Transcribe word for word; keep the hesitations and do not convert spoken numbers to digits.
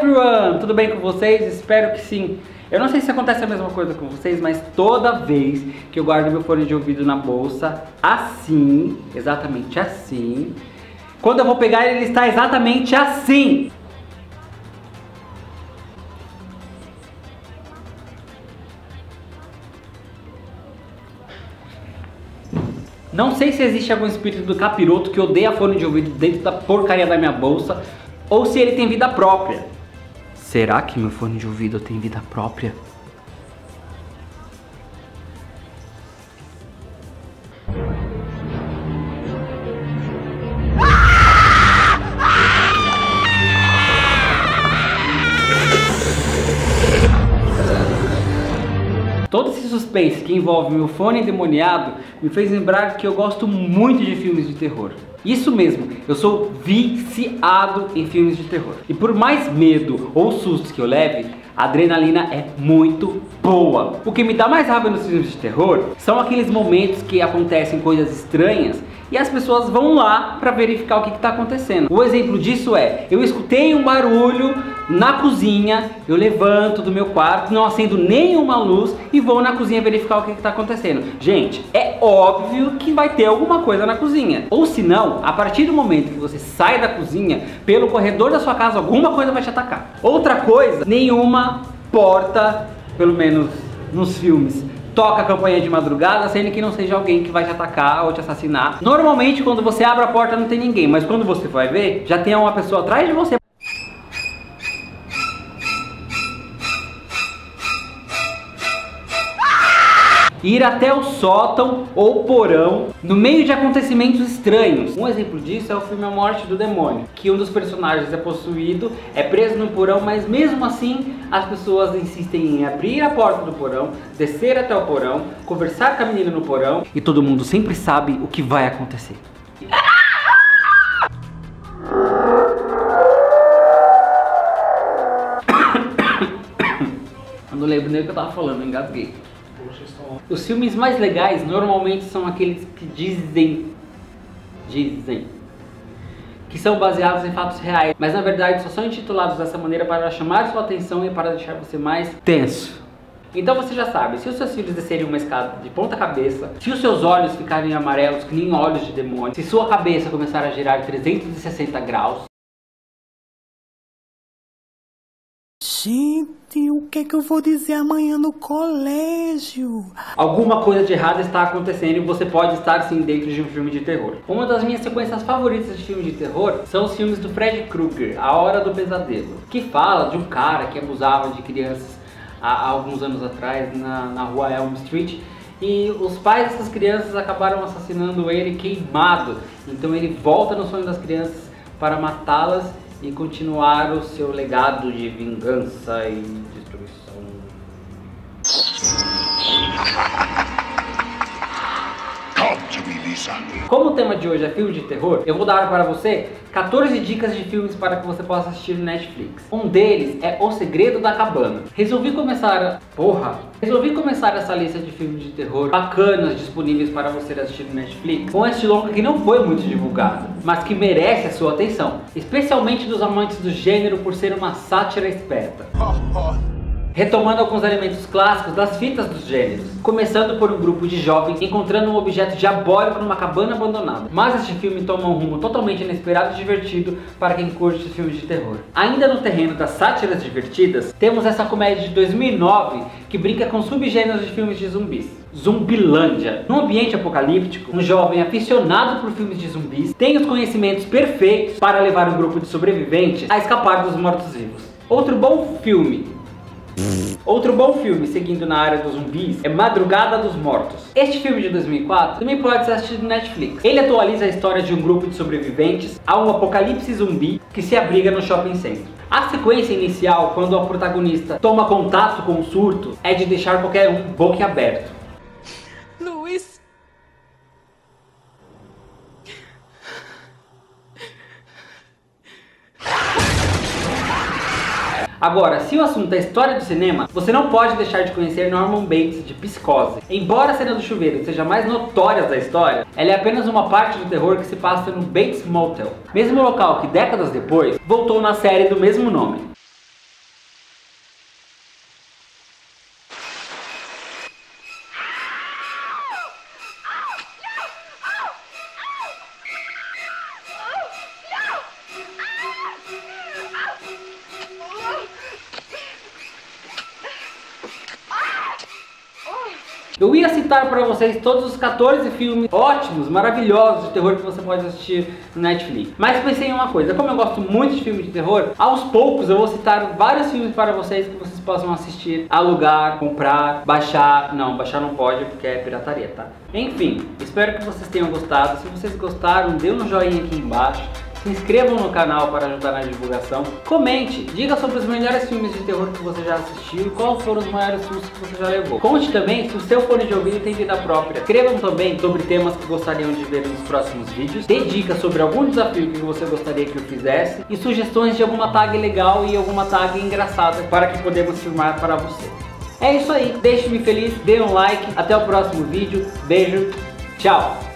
everyone! Tudo bem com vocês? Espero que sim. Eu não sei se acontece a mesma coisa com vocês, mas toda vez que eu guardo meu fone de ouvido na bolsa, assim, exatamente assim, quando eu vou pegar ele, ele está exatamente assim. Não sei se existe algum espírito do capiroto que odeia fone de ouvido dentro da porcaria da minha bolsa, ou se ele tem vida própria. Será que meu fone de ouvido tem vida própria? Todo esse suspense que envolve meu fone endemoniado me fez lembrar que eu gosto muito de filmes de terror. Isso mesmo, eu sou viciado em filmes de terror. E por mais medo ou sustos que eu leve, a adrenalina é muito boa. O que me dá mais raiva nos filmes de terror são aqueles momentos que acontecem coisas estranhas e as pessoas vão lá para verificar o que está acontecendo. O exemplo disso é, eu escutei um barulho na cozinha, eu levanto do meu quarto, não acendo nenhuma luz e vou na cozinha verificar o que está acontecendo. Gente, é óbvio que vai ter alguma coisa na cozinha. Ou se não, a partir do momento que você sai da cozinha, pelo corredor da sua casa, alguma coisa vai te atacar. Outra coisa, nenhuma porta, pelo menos nos filmes, toca a campainha de madrugada, sendo que não seja alguém que vai te atacar ou te assassinar. Normalmente quando você abre a porta não tem ninguém, mas quando você vai ver, já tem uma pessoa atrás de você. Ir até o sótão ou porão no meio de acontecimentos estranhos. Um exemplo disso é o filme A Morte do Demônio, que um dos personagens é possuído, é preso no porão, mas mesmo assim as pessoas insistem em abrir a porta do porão, descer até o porão, conversar com a menina no porão e todo mundo sempre sabe o que vai acontecer. Eu não lembro nem o que eu tava falando, eu engasguei. Os filmes mais legais normalmente são aqueles que dizem, dizem, que são baseados em fatos reais, mas na verdade só são intitulados dessa maneira para chamar sua atenção e para deixar você mais tenso. Então você já sabe, se os seus filhos descerem uma escada de ponta cabeça, se os seus olhos ficarem amarelos que nem olhos de demônio, se sua cabeça começar a girar trezentos e sessenta graus, gente, o que é que eu vou dizer amanhã no colégio? alguma coisa de errado está acontecendo e você pode estar sim dentro de um filme de terror. Uma das minhas sequências favoritas de filme de terror são os filmes do Freddy Krueger, A Hora do Pesadelo, que fala de um cara que abusava de crianças há, há alguns anos atrás na, na rua Elm Street, e os pais dessas crianças acabaram assassinando ele queimado. Então ele volta no sonho das crianças para matá-las e continuar o seu legado de vingança e destruição. Como o tema de hoje é filme de terror, eu vou dar para você quatorze dicas de filmes para que você possa assistir no Netflix. Um deles é O Segredo da Cabana. Resolvi começar... Porra! Resolvi começar essa lista de filmes de terror bacanas disponíveis para você assistir no Netflix com este longa que não foi muito divulgado, mas que merece a sua atenção, especialmente dos amantes do gênero por ser uma sátira esperta. Retomando alguns elementos clássicos das fitas dos gêneros, começando por um grupo de jovens encontrando um objeto diabólico numa cabana abandonada. Mas este filme toma um rumo totalmente inesperado e divertido para quem curte filmes de terror. Ainda no terreno das sátiras divertidas, temos essa comédia de dois mil e nove que brinca com subgêneros de filmes de zumbis. Zumbilândia. Num ambiente apocalíptico, um jovem aficionado por filmes de zumbis tem os conhecimentos perfeitos para levar um grupo de sobreviventes a escapar dos mortos-vivos. Outro bom filme Outro bom filme seguindo na área dos zumbis é Madrugada dos Mortos. Este filme de dois mil e quatro também pode ser assistido no Netflix. Ele atualiza a história de um grupo de sobreviventes a um apocalipse zumbi que se abriga no shopping center. A sequência inicial, quando a protagonista toma contato com o surto, é de deixar qualquer um boquiaberto. Luiz... Agora, se o assunto é história do cinema, você não pode deixar de conhecer Norman Bates de Psicose. Embora a cena do chuveiro seja a mais notória da história, ela é apenas uma parte do terror que se passa no Bates Motel, mesmo local que décadas depois voltou na série do mesmo nome. Eu ia citar para vocês todos os quatorze filmes ótimos, maravilhosos de terror que você pode assistir no Netflix. Mas pensei em uma coisa, como eu gosto muito de filmes de terror, aos poucos eu vou citar vários filmes para vocês que vocês possam assistir, alugar, comprar, baixar. Não, baixar não pode porque é pirataria, tá? Enfim, espero que vocês tenham gostado. Se vocês gostaram, dê um joinha aqui embaixo. Se inscrevam no canal para ajudar na divulgação. Comente, diga sobre os melhores filmes de terror que você já assistiu e quais foram os maiores sustos que você já levou. Conte também se o seu fone de ouvido tem vida própria. Escrevam também sobre temas que gostariam de ver nos próximos vídeos. Dê dicas sobre algum desafio que você gostaria que eu fizesse. E sugestões de alguma tag legal e alguma tag engraçada para que podemos filmar para você. É isso aí, deixe-me feliz, dê um like, até o próximo vídeo, beijo, tchau!